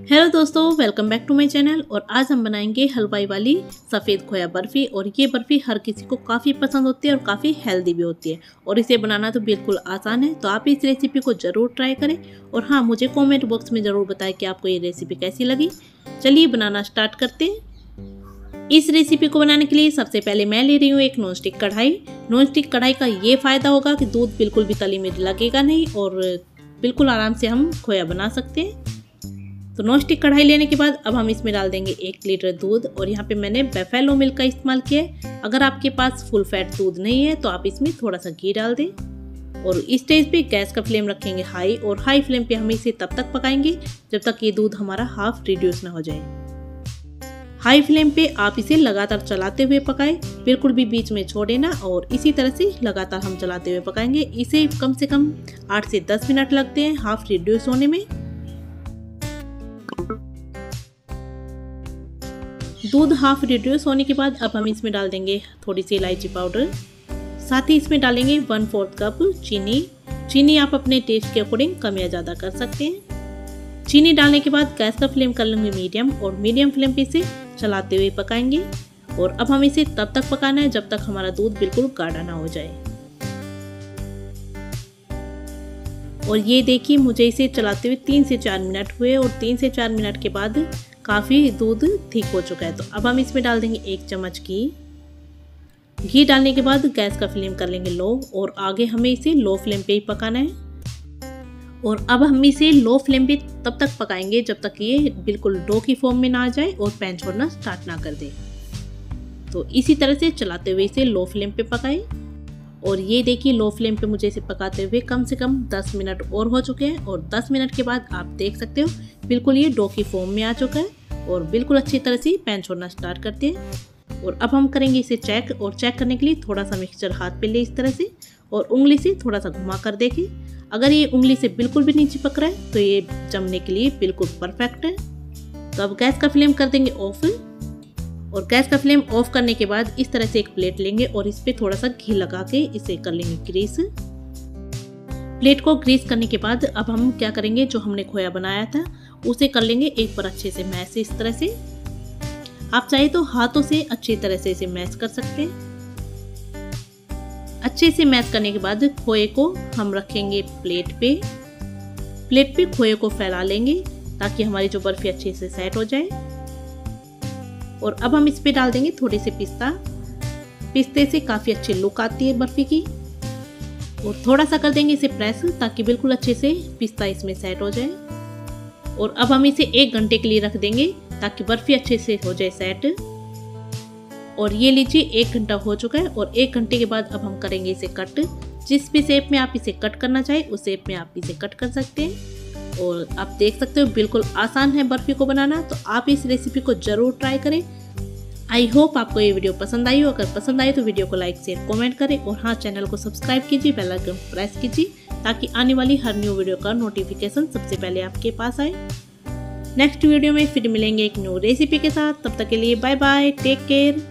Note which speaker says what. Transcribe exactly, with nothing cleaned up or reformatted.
Speaker 1: Hello दोस्तों, welcome back to my channel. और आज हम बनाएंगे हलवाई वाली सफ़ेद खोया बर्फ़ी। और ये बर्फ़ी हर किसी को काफ़ी पसंद होती है और काफ़ी हेल्दी भी होती है और इसे बनाना तो बिल्कुल आसान है। तो आप इस रेसिपी को ज़रूर ट्राई करें और हाँ, मुझे कमेंट बॉक्स में ज़रूर बताएं कि आपको ये रेसिपी कैसी लगी। चलिए बनाना स्टार्ट करते हैं। इस रेसिपी को बनाने के लिए सबसे पहले मैं ले रही हूँ एक नॉन स्टिक कढ़ाई। नॉन स्टिक कढ़ाई का ये फ़ायदा होगा कि दूध बिल्कुल भी तली में लगेगा नहीं और बिल्कुल आराम से हम खोया बना सकते हैं। तो नॉन स्टिक कढ़ाई लेने के बाद अब हम इसमें डाल देंगे एक लीटर दूध। और यहाँ पे मैंने बफेलो मिल्क का इस्तेमाल किया है। अगर आपके पास फुल फैट दूध नहीं है तो आप इसमें थोड़ा सा घी डाल दें। और इस स्टेज पे गैस का फ्लेम रखेंगे हाई और हाई फ्लेम पे हम इसे तब तक पकाएंगे जब तक ये दूध हमारा हाफ रिड्यूस ना हो जाए। हाई फ्लेम पे आप इसे लगातार चलाते हुए पकाएं, बिल्कुल भी बीच में छोड़े ना। और इसी तरह से लगातार हम चलाते हुए पकाएंगे। इसे कम से कम आठ से दस मिनट लगते हैं हाफ रिड्यूस होने में। दूध हाफ रिड्यूस होने के बाद अब हम इसमें डाल देंगे थोड़ी सी इलायची पाउडर। साथ ही इसमें डालेंगे वन फोर्थ कप चीनी। चीनी आप अपने टेस्ट के अकॉर्डिंग कम या ज़्यादा कर सकते हैं। चीनी डालने के बाद गैस का फ्लेम कर लेंगे मीडियम और मीडियम फ्लेम पे इसे चलाते हुए पकाएंगे। और अब हम इसे तब तक पकाना है जब तक हमारा दूध बिल्कुल गाढ़ा ना हो जाए। और ये देखिए, मुझे इसे चलाते हुए तीन से चार मिनट हुए और तीन से चार मिनट के बाद काफ़ी दूध ठीक हो चुका है। तो अब हम इसमें डाल देंगे एक चम्मच घी। घी डालने के बाद गैस का फ्लेम कर लेंगे लो और आगे हमें इसे लो फ्लेम पे ही पकाना है। और अब हम इसे लो फ्लेम पे तब तक पकाएंगे जब तक ये बिल्कुल डो की फॉर्म में ना आ जाए और पैन छोड़ना स्टार्ट ना कर दे। तो इसी तरह से चलाते हुए इसे लो फ्लेम पे पकाएं। और ये देखिए, लो फ्लेम पे मुझे इसे पकाते हुए कम से कम दस मिनट और हो चुके हैं। और दस मिनट के बाद आप देख सकते हो बिल्कुल ये डो की फॉर्म में आ चुका है और बिल्कुल अच्छी तरह से पैन छोड़ना स्टार्ट करते हैं। और अब हम करेंगे इसे चेक। और चेक करने के लिए थोड़ा सा मिक्सचर हाथ पे ले इस तरह से और उंगली से थोड़ा सा घुमा कर देखें। अगर ये उंगली से बिल्कुल भी नहीं चिपक रहा है तो ये जमने के लिए बिल्कुल परफेक्ट है। तो अब गैस का फ्लेम कर देंगे ऑफ। और गैस का फ्लेम ऑफ करने के बाद इस तरह से एक प्लेट लेंगे और इस पे थोड़ा सा घी लगा के इसे कर लेंगे ग्रीस। प्लेट को ग्रीस करने के बाद अब हम क्या करेंगे, जो हमने खोया बनाया था उसे कर लेंगे एक बार अच्छे से मैश। इस तरह से आप चाहे तो हाथों से अच्छी तरह से इसे मैश कर सकते हैं। अच्छे से मैश करने के बाद खोए को हम रखेंगे प्लेट पे। प्लेट पे खोए को फैला लेंगे ताकि हमारी जो बर्फी अच्छे से सेट हो जाए। और अब हम इस पे डाल देंगे थोड़े से पिस्ता। पिस्ते से काफ़ी अच्छी लुक आती है बर्फ़ी की। और थोड़ा सा कर देंगे इसे प्रेस ताकि बिल्कुल अच्छे से पिस्ता इसमें सेट हो जाए। और अब हम इसे एक घंटे के लिए रख देंगे ताकि बर्फ़ी अच्छे से हो जाए सेट। और ये लीजिए, एक घंटा हो चुका है। और एक घंटे के बाद अब हम करेंगे इसे कट। जिस भी शेप में आप इसे कट करना चाहें उस शेप में आप इसे कट कर सकते हैं। और आप देख सकते हो बिल्कुल आसान है बर्फ़ी को बनाना। तो आप इस रेसिपी को ज़रूर ट्राई करें। आई होप आपको ये वीडियो पसंद आई हो। अगर पसंद आई तो वीडियो को लाइक शेयर कमेंट करें। और हाँ, चैनल को सब्सक्राइब कीजिए, बेल आइकन प्रेस कीजिए ताकि आने वाली हर न्यू वीडियो का नोटिफिकेशन सबसे पहले आपके पास आए। नेक्स्ट वीडियो में फिर मिलेंगे एक न्यू रेसिपी के साथ। तब तक के लिए बाय बाय, टेक केयर।